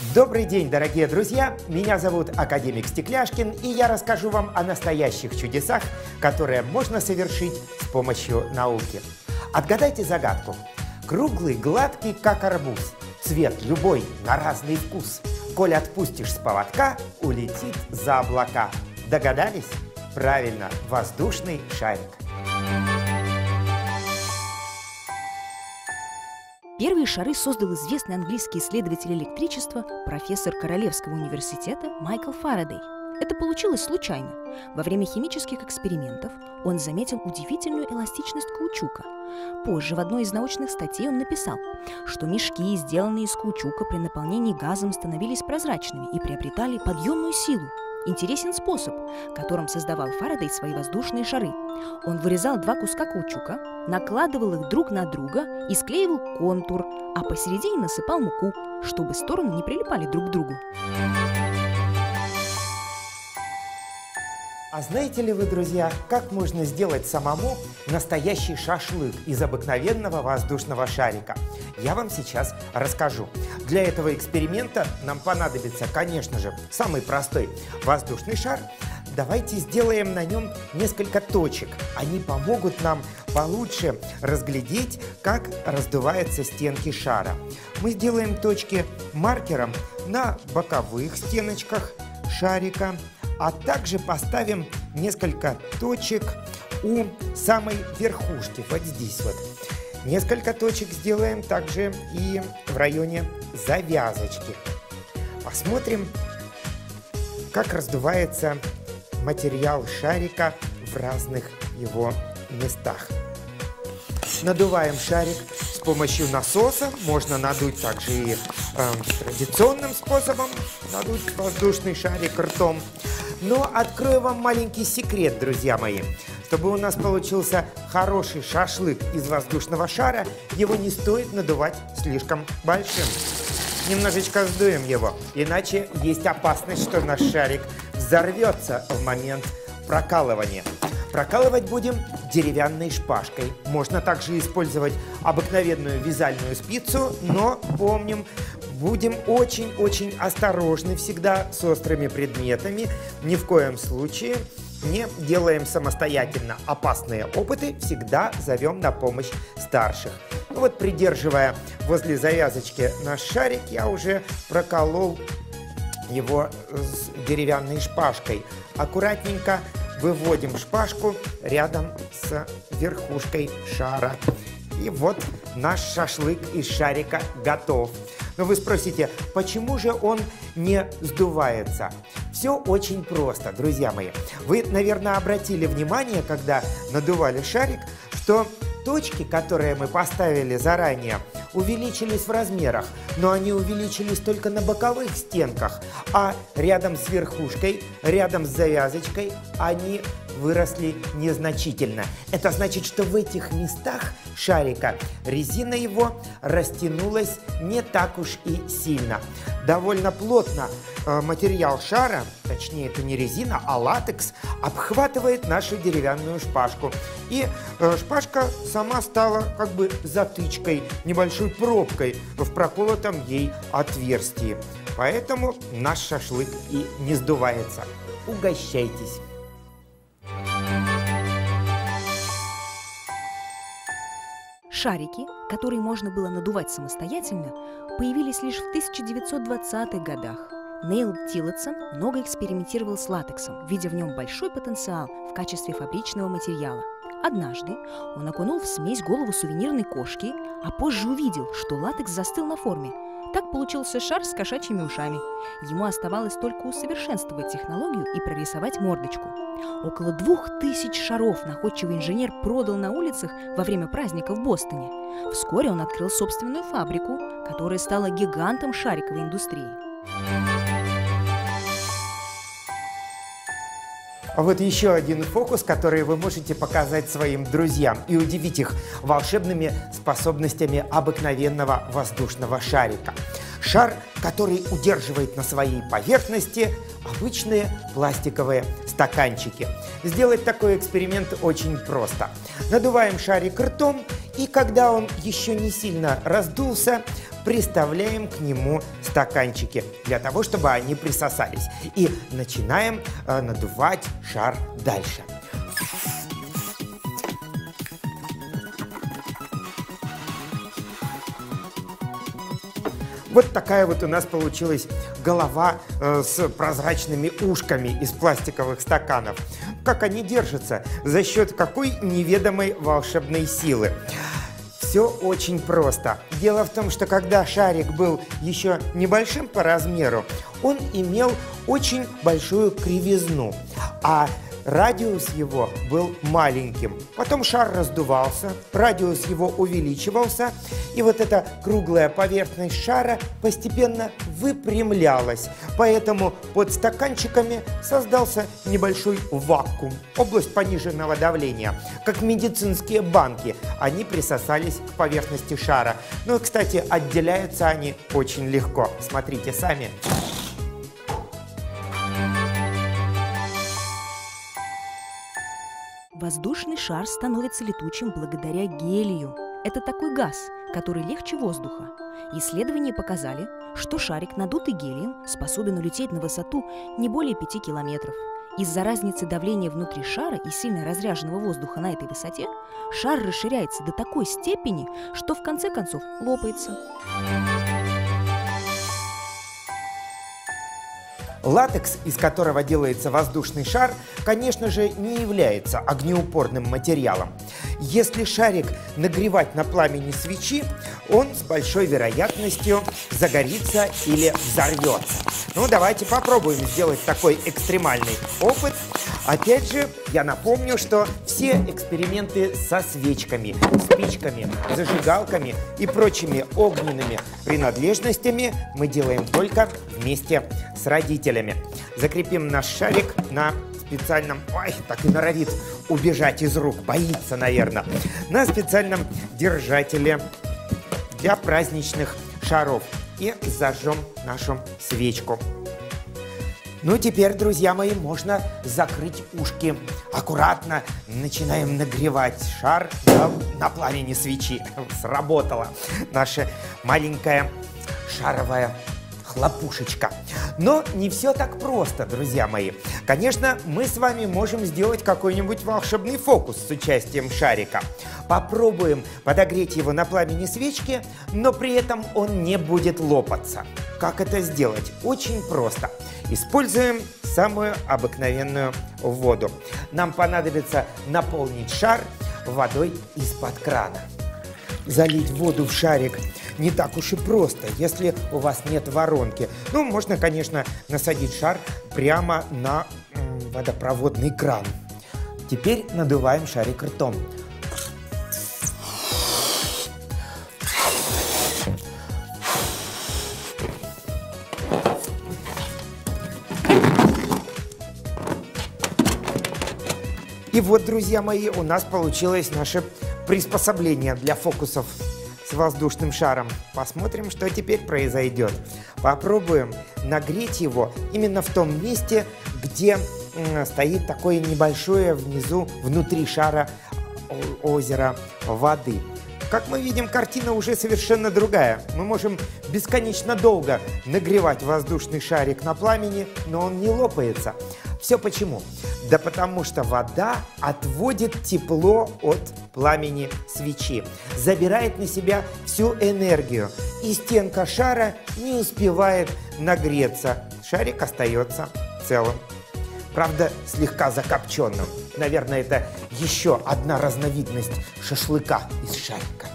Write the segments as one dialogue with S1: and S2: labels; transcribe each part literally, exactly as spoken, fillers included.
S1: Добрый день, дорогие друзья! Меня зовут академик Стекляшкин, и я расскажу вам о настоящих чудесах, которые можно совершить с помощью науки. Отгадайте загадку. Круглый, гладкий, как арбуз, цвет любой, на разный вкус. Коль отпустишь с поводка, улетит за облака. Догадались? Правильно, воздушный шарик.
S2: Первые шары создал известный английский исследователь электричества, профессор Королевского университета Майкл Фарадей. Это получилось случайно. Во время химических экспериментов он заметил удивительную эластичность каучука. Позже в одной из научных статей он написал, что мешки, сделанные из каучука, при наполнении газом становились прозрачными и приобретали подъемную силу. Интересен способ, которым создавал Фарадей свои воздушные шары. Он вырезал два куска каучука, накладывал их друг на друга и склеивал контур, а посередине насыпал муку, чтобы стороны не прилипали друг к другу.
S1: А знаете ли вы, друзья, как можно сделать самому настоящий шашлык из обыкновенного воздушного шарика? Я вам сейчас расскажу. Для этого эксперимента нам понадобится, конечно же, самый простой воздушный шар. Давайте сделаем на нем несколько точек. Они помогут нам получше разглядеть, как раздуваются стенки шара. Мы сделаем точки маркером на боковых стеночках шарика, а также поставим несколько точек у самой верхушки, вот здесь вот. Несколько точек сделаем также и в районе завязочки. Посмотрим, как раздувается материал шарика в разных его местах. Надуваем шарик с помощью насоса. Можно надуть также и э, традиционным способом, надуть воздушный шарик ртом. Но открою вам маленький секрет, друзья мои. Чтобы у нас получился хороший шашлык из воздушного шара, его не стоит надувать слишком большим. Немножечко сдуем его, иначе есть опасность, что наш шарик взорвется в момент прокалывания. Прокалывать будем деревянной шпажкой. Можно также использовать обыкновенную вязальную спицу, но помним, будем очень-очень осторожны всегда с острыми предметами. Ни в коем случае не делаем самостоятельно опасные опыты, всегда зовем на помощь старших. Ну вот, придерживая возле завязочки наш шарик, я уже проколол его с деревянной шпажкой. Аккуратненько выводим шпажку рядом с верхушкой шара. И вот наш шашлык из шарика готов. Но вы спросите, почему же он не сдувается? Все очень просто, друзья мои. Вы, наверное, обратили внимание, когда надували шарик, что точки, которые мы поставили заранее, увеличились в размерах, но они увеличились только на боковых стенках, а рядом с верхушкой, рядом с завязочкой они выросли незначительно. Это значит, что в этих местах шарика резина его растянулась не так уж и сильно. Довольно плотно э, материал шара, точнее это не резина, а латекс, обхватывает нашу деревянную шпажку. И э, шпажка сама стала как бы затычкой, небольшой пробкой в проколотом ей отверстии. Поэтому наш шашлык и не сдувается. Угощайтесь!
S2: Шарики, которые можно было надувать самостоятельно, появились лишь в тысяча девятьсот двадцатых годах. Нейл Тиллотсон много экспериментировал с латексом, видя в нем большой потенциал в качестве фабричного материала. Однажды он окунул в смесь голову сувенирной кошки, а позже увидел, что латекс застыл на форме. Так получился шар с кошачьими ушами. Ему оставалось только усовершенствовать технологию и прорисовать мордочку. Около двух тысяч шаров находчивый инженер продал на улицах во время праздника в Бостоне. Вскоре он открыл собственную фабрику, которая стала гигантом шариковой индустрии.
S1: А вот еще один фокус, который вы можете показать своим друзьям и удивить их волшебными способностями обыкновенного воздушного шарика. Шар, который удерживает на своей поверхности обычные пластиковые стаканчики. Сделать такой эксперимент очень просто. Надуваем шарик ртом, и когда он еще не сильно раздулся, приставляем к нему стаканчики для того, чтобы они присосались. И начинаем э, надувать шар дальше. Вот такая вот у нас получилась голова э, с прозрачными ушками из пластиковых стаканов. Как они держатся? За счет какой неведомой волшебной силы? Все очень просто. Дело в том, что когда шарик был еще небольшим по размеру, он имел очень большую кривизну, а радиус его был маленьким. Потом шар раздувался, радиус его увеличивался, и вот эта круглая поверхность шара постепенно выпрямлялась. Поэтому под стаканчиками создался небольшой вакуум, область пониженного давления. Как медицинские банки, они присосались к поверхности шара. Ну и, кстати, отделяются они очень легко. Смотрите сами.
S2: Воздушный шар становится летучим благодаря гелию. Это такой газ, который легче воздуха. Исследования показали, что шарик, надутый гелием, способен улететь на высоту не более пяти километров. Из-за разницы давления внутри шара и сильно разряженного воздуха на этой высоте шар расширяется до такой степени, что в конце концов лопается.
S1: Латекс, из которого делается воздушный шар, конечно же, не является огнеупорным материалом. Если шарик нагревать на пламени свечи, он с большой вероятностью загорится или взорвется. Ну, давайте попробуем сделать такой экстремальный опыт. Опять же, я напомню, что все эксперименты со свечками, спичками, зажигалками и прочими огненными принадлежностями мы делаем только вместе с родителями. Закрепим наш шарик на специальном... Ой, так и норовит убежать из рук, боится, наверное. На специальном держателе для праздничных шаров. И зажжем нашу свечку. Ну, теперь, друзья мои, можно закрыть ушки. Аккуратно начинаем нагревать шар на, на пламени свечи. Сработала наша маленькая шаровая хлопушечка. Но не все так просто, друзья мои. Конечно, мы с вами можем сделать какой-нибудь волшебный фокус с участием шарика. Попробуем подогреть его на пламени свечки, но при этом он не будет лопаться. Как это сделать? Очень просто. Используем самую обыкновенную воду. Нам понадобится наполнить шар водой из-под крана. Залить воду в шарик не так уж и просто, если у вас нет воронки. Ну, можно, конечно, насадить шар прямо на м, водопроводный кран. Теперь надуваем шарик ртом. И вот, друзья мои, у нас получилось наше приспособление для фокусов с воздушным шаром. Посмотрим, что теперь произойдет. Попробуем нагреть его именно в том месте, где стоит такое небольшое внизу, внутри шара озеро воды. Как мы видим, картина уже совершенно другая. Мы можем бесконечно долго нагревать воздушный шарик на пламени, но он не лопается. Все почему? Да потому что вода отводит тепло от пламени свечи, забирает на себя всю энергию, и стенка шара не успевает нагреться. Шарик остается целым. Правда, слегка закопченным. Наверное, это еще одна разновидность шашлыка из шарика.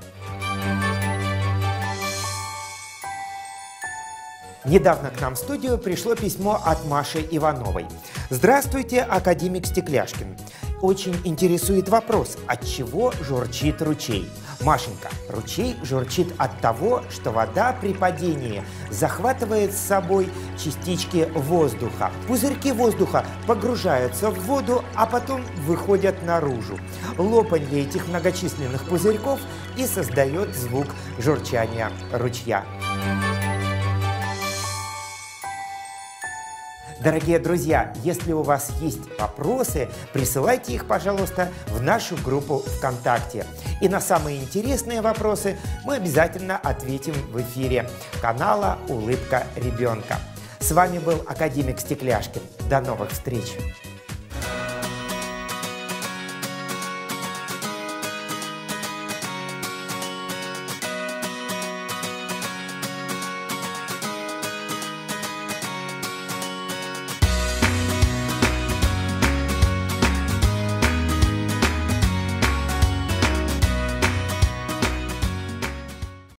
S1: Недавно к нам в студию пришло письмо от Маши Ивановой. Здравствуйте, академик Стекляшкин. Очень интересует вопрос, от чего журчит ручей? Машенька, ручей журчит от того, что вода при падении захватывает с собой частички воздуха. Пузырьки воздуха погружаются в воду, а потом выходят наружу. Лопанье этих многочисленных пузырьков и создает звук журчания ручья. Дорогие друзья, если у вас есть вопросы, присылайте их, пожалуйста, в нашу группу ВКонтакте. И на самые интересные вопросы мы обязательно ответим в эфире канала «Улыбка ребенка». С вами был академик Стекляшкин. До новых встреч!